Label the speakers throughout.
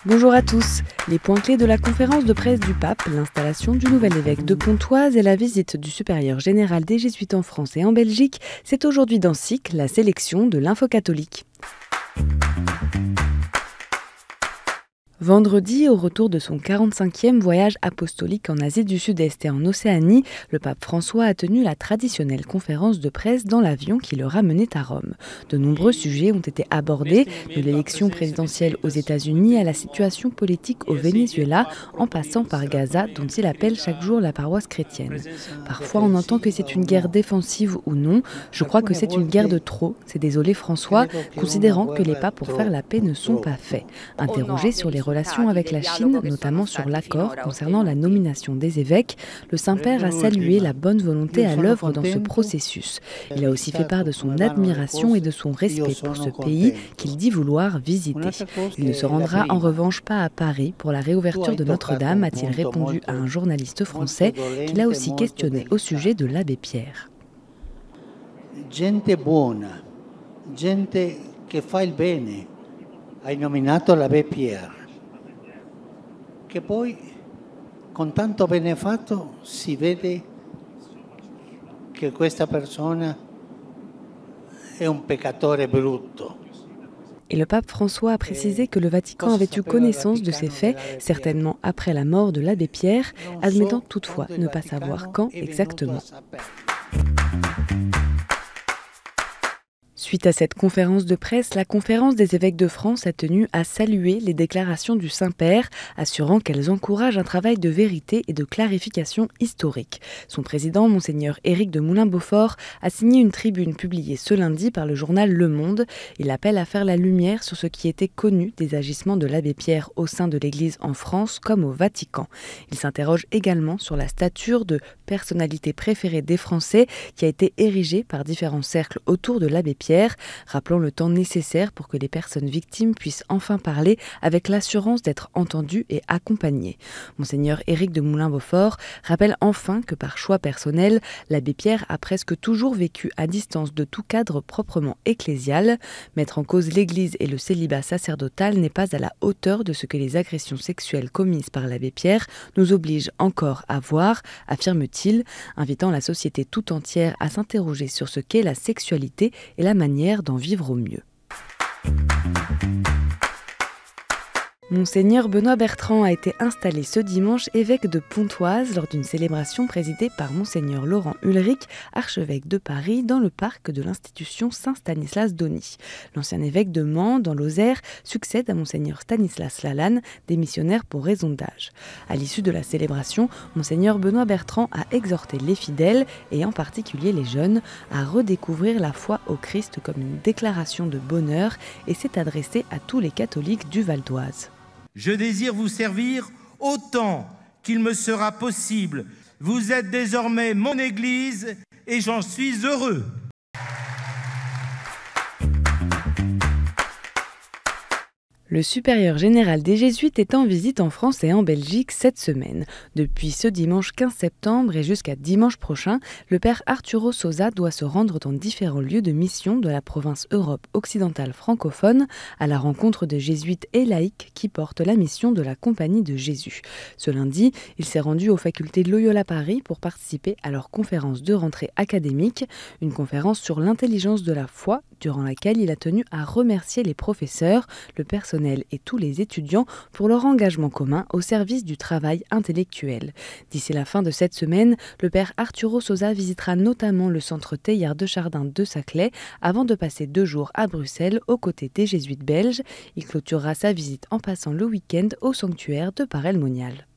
Speaker 1: Bonjour à tous. Les points clés de la conférence de presse du pape, l'installation du nouvel évêque de Pontoise et la visite du supérieur général des Jésuites en France et en Belgique, c'est aujourd'hui dans SIC la sélection de l'info catholique. Vendredi, au retour de son 45e voyage apostolique en Asie du Sud-Est et en Océanie, le pape François a tenu la traditionnelle conférence de presse dans l'avion qui le ramenait à Rome. De nombreux sujets ont été abordés, de l'élection présidentielle aux États-Unis à la situation politique au Venezuela, en passant par Gaza, dont il appelle chaque jour la paroisse chrétienne. Parfois, on entend que c'est une guerre défensive ou non. Je crois que c'est une guerre de trop, s'est désolé François, considérant que les pas pour faire la paix ne sont pas faits. Interrogé sur les relations avec la Chine, notamment sur l'accord concernant la nomination des évêques, le Saint-Père a salué la bonne volonté à l'œuvre dans ce processus. Il a aussi fait part de son admiration et de son respect pour ce pays qu'il dit vouloir visiter. Il ne se rendra en revanche pas à Paris pour la réouverture de Notre-Dame, a-t-il répondu à un journaliste français qu'il a aussi questionné au sujet de l'abbé Pierre.
Speaker 2: Gente buona, gente che fa il bene. Hai nominato l'abbé Pierre. Che poi con tanto bene fatto si vede che questa persona è un peccatore brutto.
Speaker 1: Et le pape François a précisé que le Vatican avait eu connaissance de ces faits, certainement après la mort de l'abbé Pierre, admettant toutefois ne pas savoir quand exactement. Suite à cette conférence de presse, la conférence des évêques de France a tenu à saluer les déclarations du Saint-Père, assurant qu'elles encouragent un travail de vérité et de clarification historique. Son président, Monseigneur Éric de Moulin-Beaufort, a signé une tribune publiée ce lundi par le journal Le Monde. Il appelle à faire la lumière sur ce qui était connu des agissements de l'abbé Pierre au sein de l'Église en France comme au Vatican. Il s'interroge également sur la stature de personnalité préférée des Français qui a été érigée par différents cercles autour de l'abbé Pierre, rappelant le temps nécessaire pour que les personnes victimes puissent enfin parler avec l'assurance d'être entendues et accompagnées. Monseigneur Éric de Moulin-Beaufort rappelle enfin que par choix personnel, l'abbé Pierre a presque toujours vécu à distance de tout cadre proprement ecclésial. Mettre en cause l'Église et le célibat sacerdotal n'est pas à la hauteur de ce que les agressions sexuelles commises par l'abbé Pierre nous obligent encore à voir, affirme-t-il, invitant la société tout entière à s'interroger sur ce qu'est la sexualité et la manière d'en vivre au mieux. Monseigneur Benoît Bertrand a été installé ce dimanche évêque de Pontoise lors d'une célébration présidée par Monseigneur Laurent Ulrich, archevêque de Paris, dans le parc de l'institution Saint-Stanislas d'Auny. L'ancien évêque de Mans, dans l'Osaire, succède à Monseigneur Stanislas Lalanne, démissionnaire pour raison d'âge. À l'issue de la célébration, Monseigneur Benoît Bertrand a exhorté les fidèles, et en particulier les jeunes, à redécouvrir la foi au Christ comme une déclaration de bonheur et s'est adressé à tous les catholiques du Val d'Oise.
Speaker 3: Je désire vous servir autant qu'il me sera possible. Vous êtes désormais mon Église et j'en suis heureux.
Speaker 1: Le supérieur général des Jésuites est en visite en France et en Belgique cette semaine. Depuis ce dimanche 15 septembre et jusqu'à dimanche prochain, le père Arturo Sosa doit se rendre dans différents lieux de mission de la province Europe occidentale francophone à la rencontre de jésuites et laïcs qui portent la mission de la Compagnie de Jésus. Ce lundi, il s'est rendu aux facultés de Loyola Paris pour participer à leur conférence de rentrée académique, une conférence sur l'intelligence de la foi, durant laquelle il a tenu à remercier les professeurs, le personnel et tous les étudiants pour leur engagement commun au service du travail intellectuel. D'ici la fin de cette semaine, le père Arturo Sosa visitera notamment le centre Teilhard de Chardin de Saclay avant de passer 2 jours à Bruxelles aux côtés des jésuites belges. Il clôturera sa visite en passant le week-end au sanctuaire de Paray-le-Monial.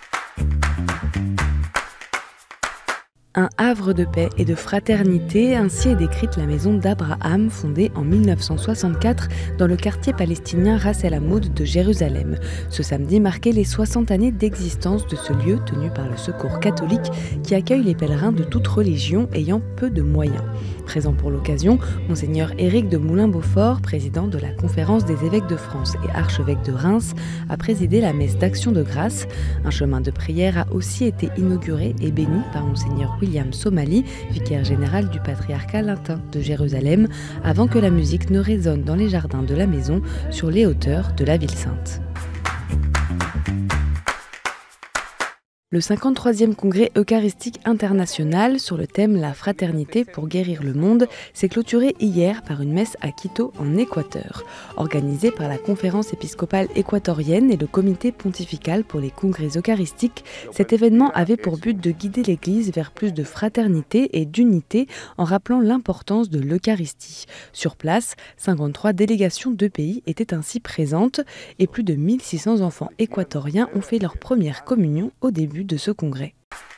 Speaker 1: Un havre de paix et de fraternité, ainsi est décrite la maison d'Abraham, fondée en 1964 dans le quartier palestinien Ras El Hamoud de Jérusalem. Ce samedi marquait les 60 années d'existence de ce lieu tenu par le Secours catholique qui accueille les pèlerins de toute religion ayant peu de moyens. Présent pour l'occasion, Monseigneur Éric de Moulin-Beaufort, président de la Conférence des évêques de France et archevêque de Reims, a présidé la messe d'Action de grâce. Un chemin de prière a aussi été inauguré et béni par Monseigneur William Somali, vicaire général du patriarcat latin de Jérusalem, avant que la musique ne résonne dans les jardins de la maison sur les hauteurs de la ville sainte. Le 53e congrès eucharistique international sur le thème « La fraternité pour guérir le monde » s'est clôturé hier par une messe à Quito, en Équateur. Organisée par la Conférence épiscopale équatorienne et le Comité pontifical pour les congrès eucharistiques, cet événement avait pour but de guider l'Église vers plus de fraternité et d'unité en rappelant l'importance de l'Eucharistie. Sur place, 53 délégations de pays étaient ainsi présentes et plus de 1600 enfants équatoriens ont fait leur première communion au début de ce congrès.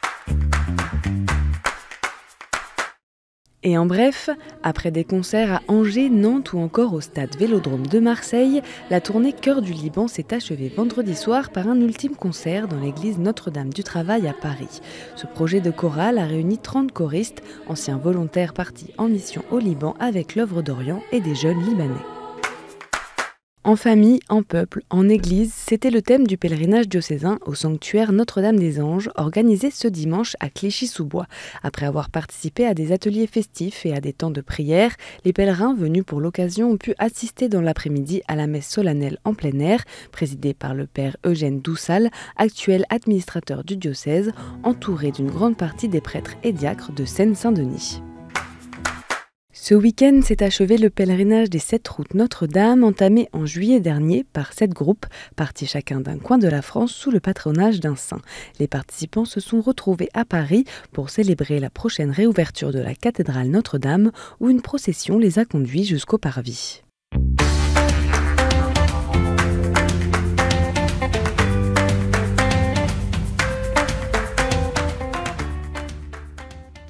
Speaker 1: Et en bref, après des concerts à Angers, Nantes ou encore au stade Vélodrome de Marseille, la tournée Cœur du Liban s'est achevée vendredi soir par un ultime concert dans l'église Notre-Dame du Travail à Paris. Ce projet de chorale a réuni 30 choristes, anciens volontaires partis en mission au Liban avec l'œuvre d'Orient et des jeunes Libanais. En famille, en peuple, en église, c'était le thème du pèlerinage diocésain au sanctuaire Notre-Dame-des-Anges, organisé ce dimanche à Clichy-sous-Bois. Après avoir participé à des ateliers festifs et à des temps de prière, les pèlerins venus pour l'occasion ont pu assister dans l'après-midi à la messe solennelle en plein air, présidée par le père Eugène Doussal, actuel administrateur du diocèse, entouré d'une grande partie des prêtres et diacres de Seine-Saint-Denis. Ce week-end s'est achevé le pèlerinage des 7 routes Notre-Dame, entamé en juillet dernier par 7 groupes, partis chacun d'un coin de la France sous le patronage d'un saint. Les participants se sont retrouvés à Paris pour célébrer la prochaine réouverture de la cathédrale Notre-Dame, où une procession les a conduits jusqu'au parvis.